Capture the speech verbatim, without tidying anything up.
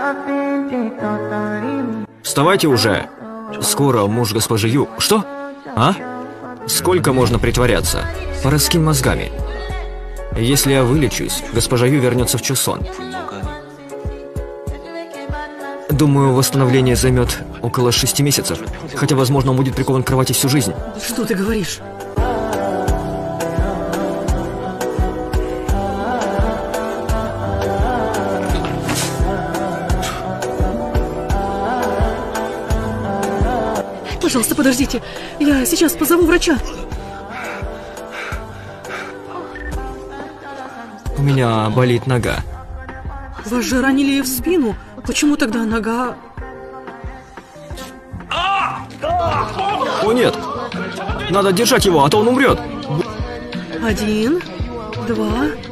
Вставайте уже. Скоро муж госпожи Ю... Что? А? Сколько можно притворяться? Пора скинь мозгами. Если я вылечусь, госпожа Ю вернется в Чосон. Думаю, восстановление займет около шести месяцев. Хотя, возможно, он будет прикован к кровати всю жизнь. Что ты говоришь? Пожалуйста, подождите. Я сейчас позову врача. У меня болит нога. Вас же ранили в спину. Почему тогда нога... О, нет! Надо держать его, а то он умрет. Один, два,